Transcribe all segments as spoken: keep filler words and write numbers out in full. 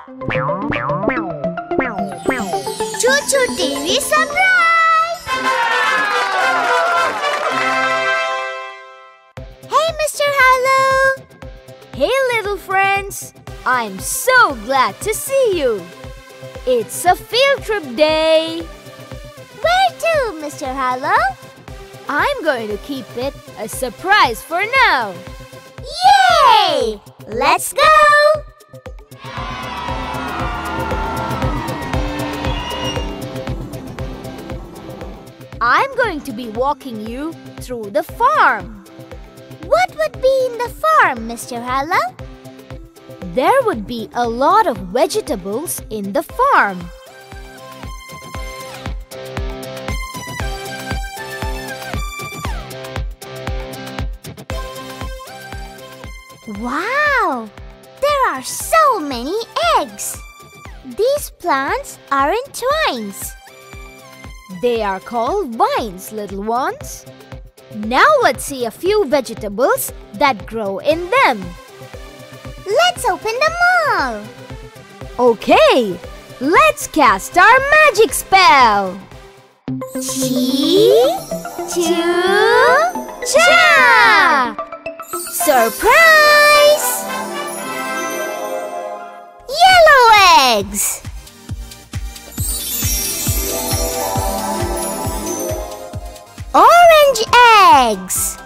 Choo Choo T V surprise! Hey, Mister Harlow! Hey, little friends! I'm so glad to see you! It's a field trip day! Where to, Mister Harlow? I'm going to keep it a surprise for now! Yay! Let's go! I'm going to be walking you through the farm. What would be in the farm, Mister Harlow? There would be a lot of vegetables in the farm. Wow! There are so many eggs! These plants are in twines. They are called vines, little ones. Now let's see a few vegetables that grow in them. Let's open them all. Okay, let's cast our magic spell. Chi, Chu, Cha! Surprise! Yellow eggs! Orange eggs!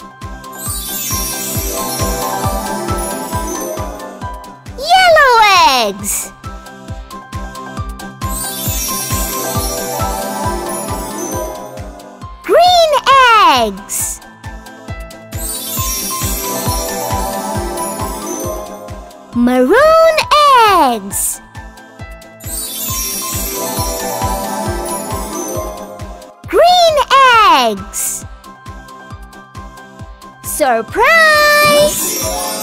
Yellow eggs! Green eggs! Maroon eggs! Green eggs! Surprise!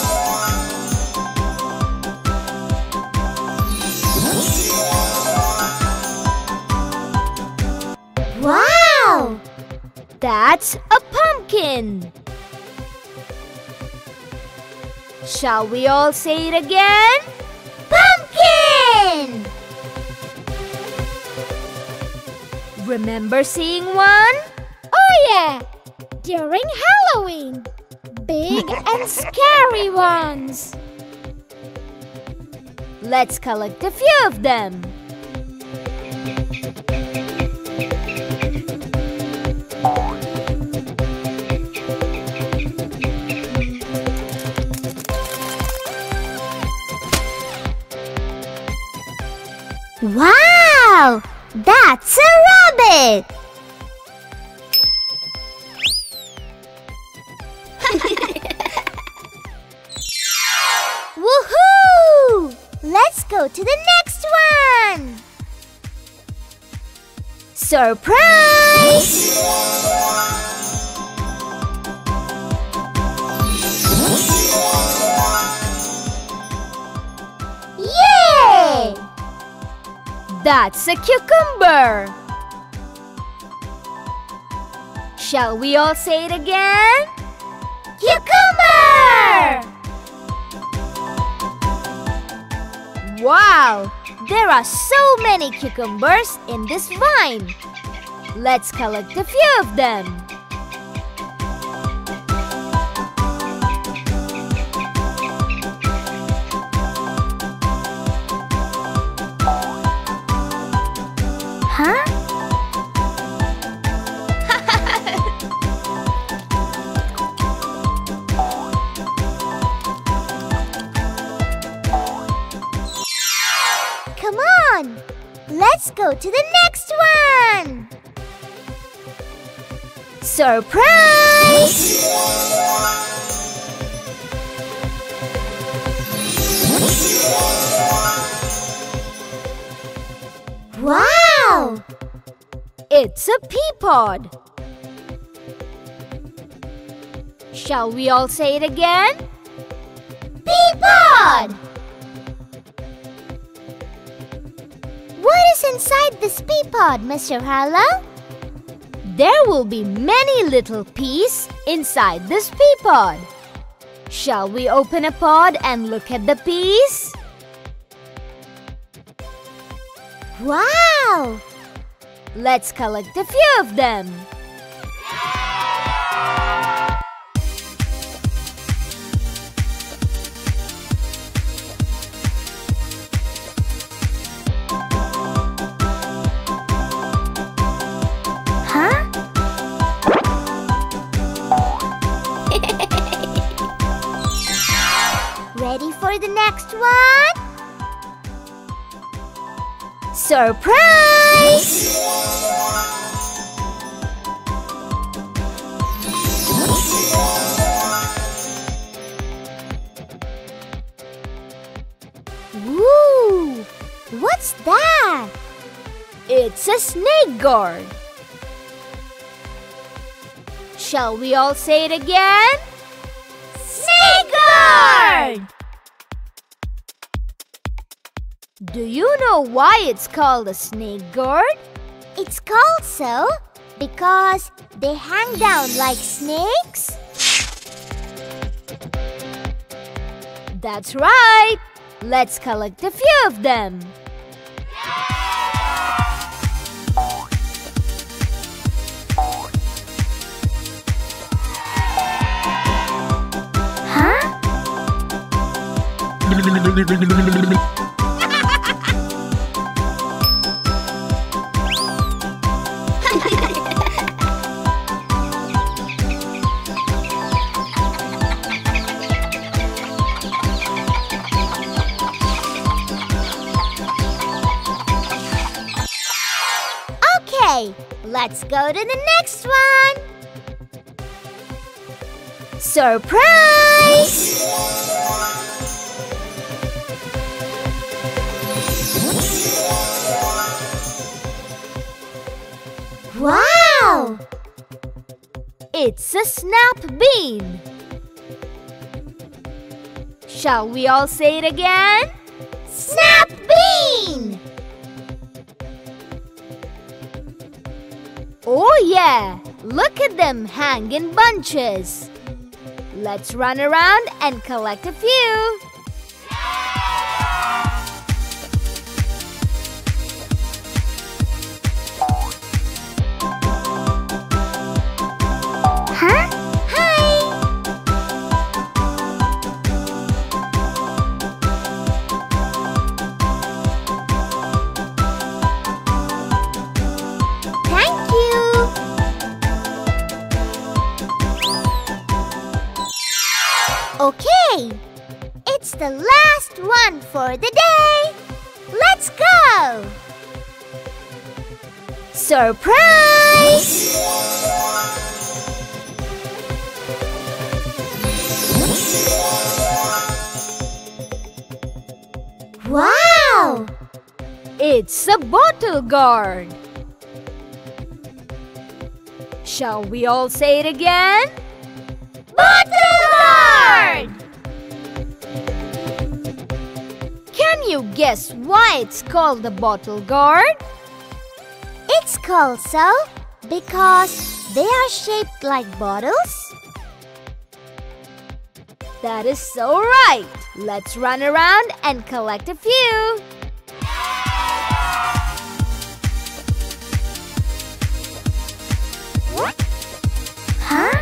Wow! That's a pumpkin. Shall we all say it again? Pumpkin! Remember seeing one? Oh yeah! During Halloween! Big and scary ones! Let's collect a few of them. Wow! That's a rabbit! Woohoo! Let's go to the next one! Surprise! Yay! That's a cucumber. Shall we all say it again? Cucumber! Wow! There are so many cucumbers in this vine. Let's collect a few of them. Huh? Come on! Let's go to the next one! Surprise! Wow! It's a pea pod. Shall we all say it again? Pea pod! What is inside this pea pod, Mister Harlow? There will be many little peas inside this pea pod. Shall we open a pod and look at the peas? Wow! Let's collect a few of them. Huh? Ready for the next one? Surprise! Woo! What's that? It's a snake guard. Shall we all say it again? Snake guard! Do you know why it's called a snake guard? It's called so because they hang down like snakes. That's right. Let's collect a few of them. Huh? Okay, let's go to the next one. Surprise! Wow! It's a snap bean. Shall we all say it again? Snap bean! Oh yeah! Look at them hang in bunches. Let's run around and collect a few. Huh? Hi! Thank you! Okay, it's the last one for the day. Let's go! Surprise! Wow! It's a bottle guard. Shall we all say it again? Bottle guard! Can you guess why it's called the bottle guard? It's called so because they are shaped like bottles. That is so right. Let's run around and collect a few. Huh?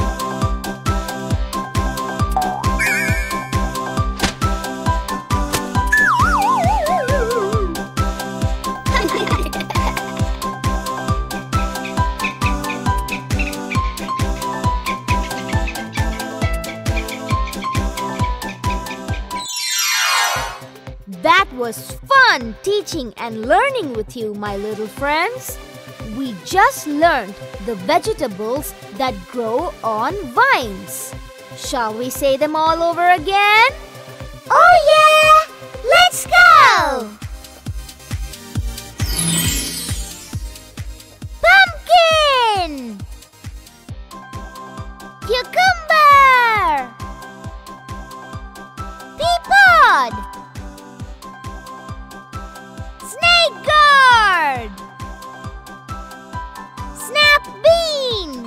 That was fun teaching and learning with you, my little friends. We just learned the vegetables that grow on vines. Shall we say them all over again? Oh yeah! Let's go! Pumpkin! Cucumber! Pea pod! Snake gourd! Snap bean!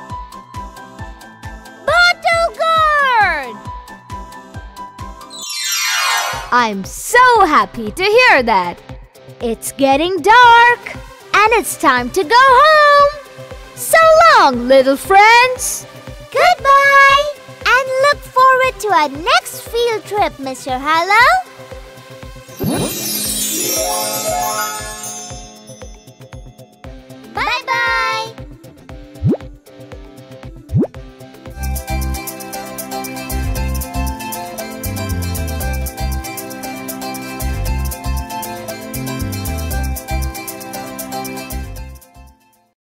Bottle gourd! I'm so happy to hear that. It's getting dark and it's time to go home. So long, little friends. Goodbye! And look forward to our next field trip, Mister Hello.